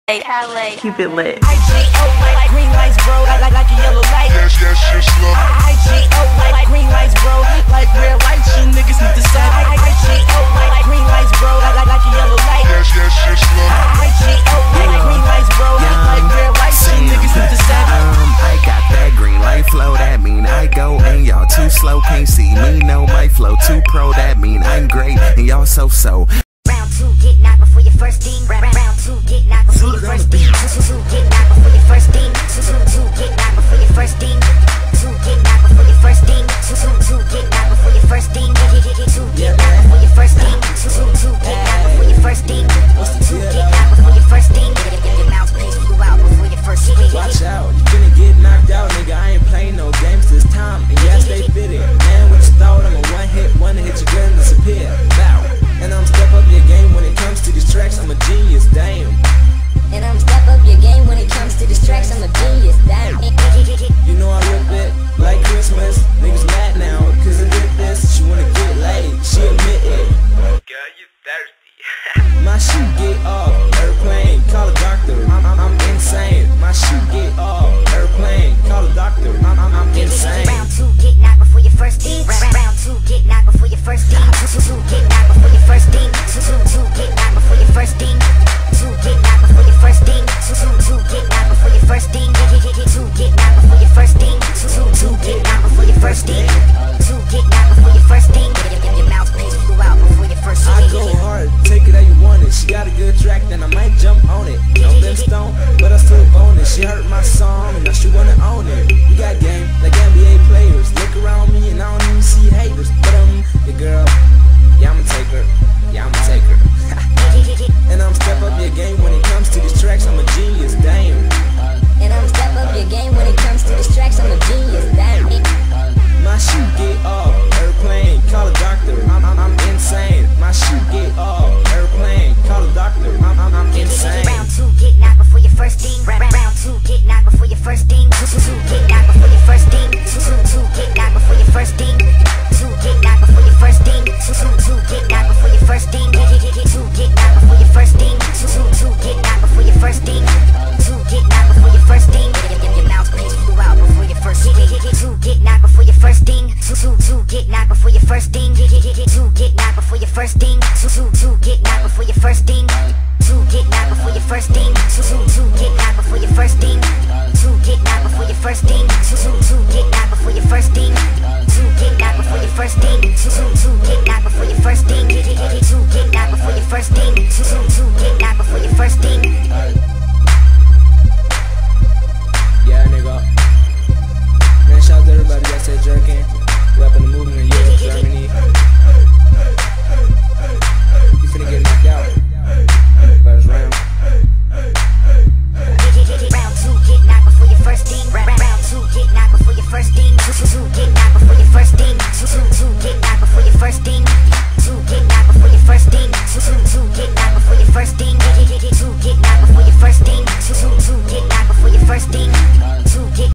Keep it lit. IGO like green lights, bro, like a yellow light. Yes, slow. IGO like green lights, bro, like red lights, you niggas need to stop. IGO like green lights, bro, like a yellow light. Yes, slow. IGO like green lights, bro, like red lights, you niggas need to stop. I got that green light flow, that mean I go and y'all too slow, can't see me, no my flow too pro, that mean I'm great and y'all so.